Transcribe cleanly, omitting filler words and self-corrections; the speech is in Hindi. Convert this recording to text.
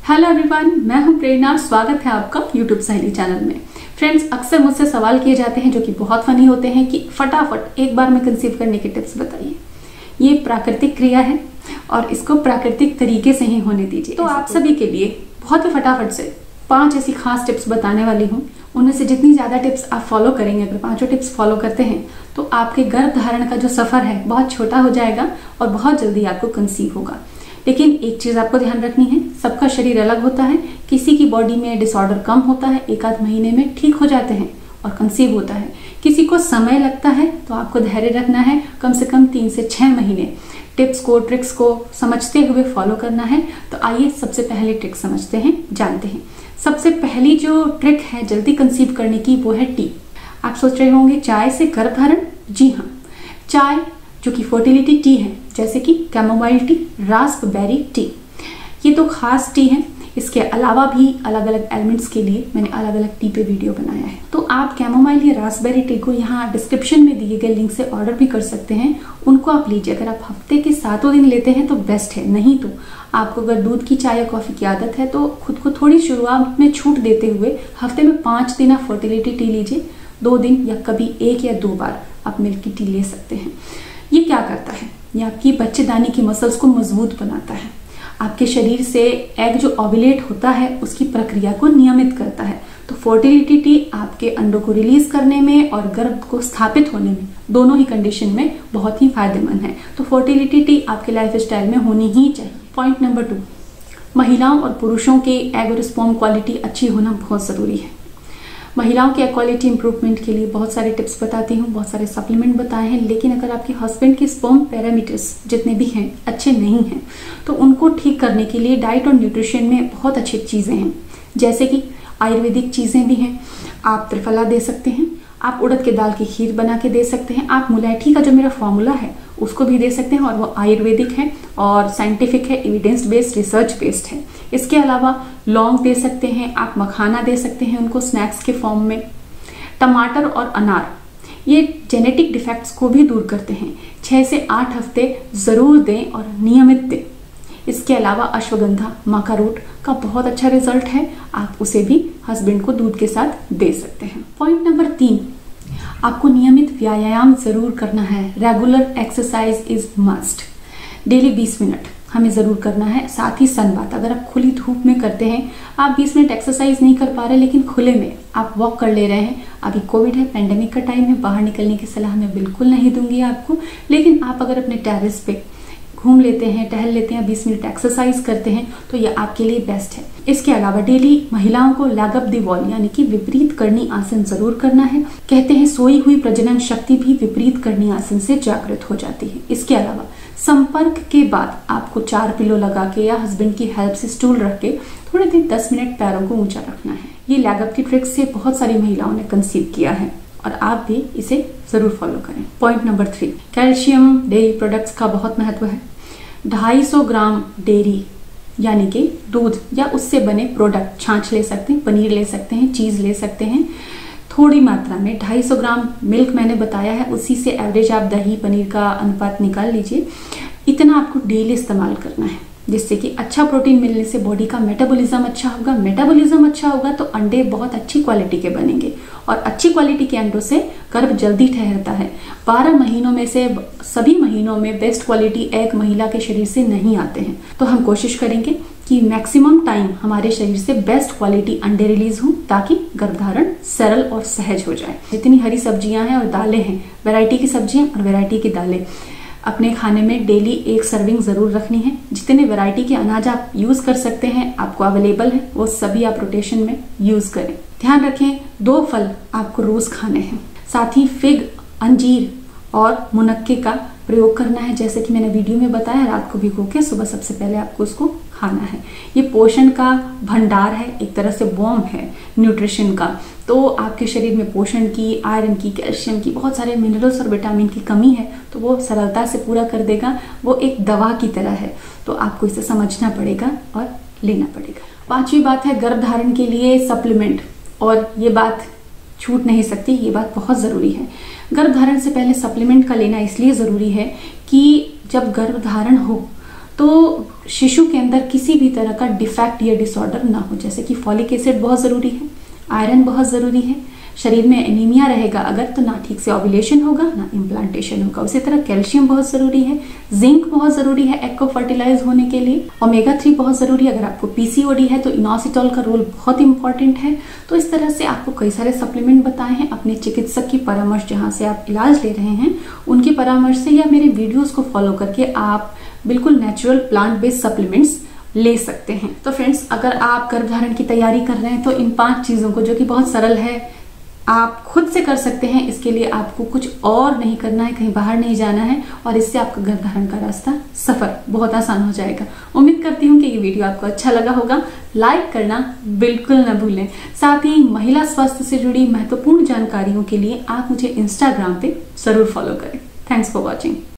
हेलो एवरीवन, मैं हूं प्रेरणा। स्वागत है आपका यूट्यूब सहेली चैनल में। फ्रेंड्स, अक्सर मुझसे सवाल किए जाते हैं जो कि बहुत फनी होते हैं कि फटाफट एक बार में कंसीव करने के टिप्स बताइए। ये प्राकृतिक क्रिया है और इसको प्राकृतिक तरीके से ही होने दीजिए। तो आप सभी के लिए बहुत ही फटाफट से 5 ऐसी खास टिप्स बताने वाली हूँ। उनमें से जितनी ज़्यादा टिप्स आप फॉलो करेंगे, अगर 5 टिप्स फॉलो करते हैं तो आपके गर्भ धारण का जो सफ़र है बहुत छोटा हो जाएगा और बहुत जल्दी आपको कंसीव होगा। लेकिन एक चीज़ आपको ध्यान रखनी है, सबका शरीर अलग होता है। किसी की बॉडी में डिसऑर्डर कम होता है, 1-8 महीने में ठीक हो जाते हैं और कंसीव होता है। किसी को समय लगता है, तो आपको धैर्य रखना है, कम से कम 3 से 6 महीने टिप्स को, ट्रिक्स को समझते हुए फॉलो करना है। तो आइए सबसे पहले ट्रिक समझते हैं, जानते हैं। सबसे पहली जो ट्रिक है जल्दी कंसीव करने की, वो है टी। आप सोच रहे होंगे चाय से गर्भधारण? जी हाँ, चाय जो कि फर्टिलिटी टी है, जैसे कि कैमोमाइल टी, रास्पबेरी टी, ये तो खास टी है। इसके अलावा भी अलग अलग एलिमेंट्स के लिए मैंने अलग अलग टी पे वीडियो बनाया है। तो आप कैमोमाइल या रास्पबेरी टी को यहाँ डिस्क्रिप्शन में दिए गए लिंक से ऑर्डर भी कर सकते हैं। उनको आप लीजिए। अगर आप हफ्ते के 7 दिन लेते हैं तो बेस्ट है। नहीं तो आपको अगर दूध की चाय या कॉफ़ी की आदत है तो खुद को थोड़ी शुरुआत में छूट देते हुए हफ्ते में 5 दिन आप फर्टिलिटी टी लीजिए। 2 दिन या कभी 1 या 2 बार आप मिल्क की टी ले सकते हैं। ये क्या करता है? ये आपकी बच्चेदानी की मसल्स को मजबूत बनाता है। आपके शरीर से एग जो ओव्यूलेट होता है उसकी प्रक्रिया को नियमित करता है। तो फर्टिलिटी टी आपके अंडों को रिलीज करने में और गर्भ को स्थापित होने में, दोनों ही कंडीशन में बहुत ही फायदेमंद है। तो फर्टिलिटी टी आपके लाइफ स्टाइल में होनी ही चाहिए। पॉइंट नंबर 2, महिलाओं और पुरुषों के एग और स्पर्म क्वालिटी अच्छी होना बहुत ज़रूरी है। महिलाओं के क्वालिटी इंप्रूवमेंट के लिए बहुत सारे टिप्स बताती हूँ, बहुत सारे सप्लीमेंट बताए हैं। लेकिन अगर आपके हस्बैंड के स्पर्म पैरामीटर्स जितने भी हैं अच्छे नहीं हैं तो उनको ठीक करने के लिए डाइट और न्यूट्रिशन में बहुत अच्छी चीज़ें हैं। जैसे कि आयुर्वेदिक चीज़ें भी हैं। आप त्रिफला दे सकते हैं, आप उड़द के दाल की खीर बना के दे सकते हैं, आप मुलैठी का जो मेरा फॉर्मूला है उसको भी दे सकते हैं और वो आयुर्वेदिक है और साइंटिफिक है, एविडेंस बेस्ड, रिसर्च बेस्ड है। इसके अलावा लौंग दे सकते हैं, आप मखाना दे सकते हैं उनको स्नैक्स के फॉर्म में। टमाटर और अनार ये जेनेटिक डिफेक्ट्स को भी दूर करते हैं। 6 से 8 हफ्ते ज़रूर दें और नियमित दें। इसके अलावा अश्वगंधा, माका रूट का बहुत अच्छा रिजल्ट है, आप उसे भी हस्बैंड को दूध के साथ दे सकते हैं। पॉइंट नंबर 3, आपको नियमित व्यायाम जरूर करना है। Regular exercise is must. Daily 20 minute हमें ज़रूर करना है। साथ ही सनबाथ, अगर आप खुली धूप में करते हैं, आप 20 मिनट एक्सरसाइज नहीं कर पा रहे लेकिन खुले में आप वॉक कर ले रहे हैं। अभी कोविड है, पेंडेमिक का टाइम है, बाहर निकलने की सलाह मैं बिल्कुल नहीं दूंगी आपको। लेकिन आप अगर अपने टेरेस पे घूम लेते हैं, टहल लेते हैं, 20 मिनट एक्सरसाइज करते हैं तो ये आपके लिए बेस्ट है। इसके अलावा डेली महिलाओं को लैग अप द वॉल यानी कि विपरीत करनी आसन जरूर करना है। कहते हैं सोई हुई प्रजनन शक्ति भी विपरीत करनी आसन से जागृत हो जाती है। इसके अलावा संपर्क के बाद आपको 4 पिलो लगा के या हस्बैंड की हेल्प से स्टूल रख के थोड़े दिन 10 मिनट पैरों को ऊंचा रखना है। ये लैग अप की ट्रिक्स से बहुत सारी महिलाओं ने कंसीव किया है और आप भी इसे जरूर फॉलो करें। Point number 3, calcium dairy products का बहुत महत्व है। 250 ग्राम डेयरी यानी कि दूध या उससे बने प्रोडक्ट, छाछ ले सकते हैं, पनीर ले सकते हैं, चीज़ ले सकते हैं थोड़ी मात्रा में। 250 ग्राम मिल्क मैंने बताया है, उसी से एवरेज आप दही पनीर का अनुपात निकाल लीजिए। इतना आपको डेली इस्तेमाल करना है जिससे कि अच्छा प्रोटीन मिलने से बॉडी का मेटाबॉलिज्म अच्छा होगा। मेटाबॉलिज्म अच्छा होगा तो अंडे बहुत अच्छी क्वालिटी के बनेंगे और अच्छी क्वालिटी के अंडों से गर्भ जल्दी ठहरता है। 12 महीनों में से सभी महीनों में बेस्ट क्वालिटी एग महिला के शरीर से नहीं आते हैं। तो हम कोशिश करेंगे कि मैक्सिमम टाइम हमारे शरीर से बेस्ट क्वालिटी अंडे रिलीज हों ताकि गर्भधारण सरल और सहज हो जाए। जितनी हरी सब्जियां हैं और दालें हैं, वैरायटी की सब्जियां और वैरायटी की दालें अपने खाने में डेली 1 सर्विंग ज़रूर रखनी है। जितने वैरायटी के अनाज आप यूज़ कर सकते हैं, आपको अवेलेबल है, वो सभी आप रोटेशन में यूज़ करें। ध्यान रखें 2 फल आपको रोज़ खाने हैं। साथ ही फिग, अंजीर और मुनक्के का प्रयोग करना है। जैसे कि मैंने वीडियो में बताया, रात को भिगो के सुबह सबसे पहले आपको उसको खाना है। ये पोषण का भंडार है, एक तरह से बॉम्ब है न्यूट्रिशन का। तो आपके शरीर में पोषण की, आयरन की, कैल्शियम की, बहुत सारे मिनरल्स और विटामिन की कमी है तो वो सरलता से पूरा कर देगा। वो एक दवा की तरह है, तो आपको इसे समझना पड़ेगा और लेना पड़ेगा। 5वीं बात है गर्भधारण के लिए सप्लीमेंट, और ये बात छूट नहीं सकती, ये बात बहुत ज़रूरी है। गर्भधारण से पहले सप्लीमेंट का लेना इसलिए ज़रूरी है कि जब गर्भधारण हो तो शिशु के अंदर किसी भी तरह का डिफेक्ट या डिसऑर्डर ना हो, जैसे कि फॉलिक एसिड बहुत ज़रूरी है, आयरन बहुत ज़रूरी है, शरीर में एनीमिया रहेगा अगर तो ना ठीक से ओव्यूलेशन होगा ना इम्प्लांटेशन होगा। उसी तरह कैल्शियम बहुत ज़रूरी है, जिंक बहुत ज़रूरी है एग को फर्टिलाइज होने के लिए, ओमेगा 3 बहुत ज़रूरी है। अगर आपको पीसीओडी है तो इनोसिटॉल का रोल बहुत इंपॉर्टेंट है। तो इस तरह से आपको कई सारे सप्लीमेंट बताए हैं। अपने चिकित्सक की परामर्श, जहाँ से आप इलाज ले रहे हैं उनकी परामर्श से या मेरे वीडियोज को फॉलो करके आप बिल्कुल नेचुरल प्लांट बेस्ड सप्लीमेंट्स ले सकते हैं। तो फ्रेंड्स, अगर आप गर्भधारण की तैयारी कर रहे हैं तो इन 5 चीज़ों को, जो कि बहुत सरल है, आप खुद से कर सकते हैं। इसके लिए आपको कुछ और नहीं करना है, कहीं बाहर नहीं जाना है, और इससे आपका गर्भधारण का रास्ता, सफर बहुत आसान हो जाएगा। उम्मीद करती हूँ कि ये वीडियो आपको अच्छा लगा होगा। लाइक करना बिल्कुल न भूलें। साथ ही महिला स्वास्थ्य से जुड़ी महत्वपूर्ण जानकारियों के लिए आप मुझे इंस्टाग्राम पे जरूर फॉलो करें। Thanks for watching.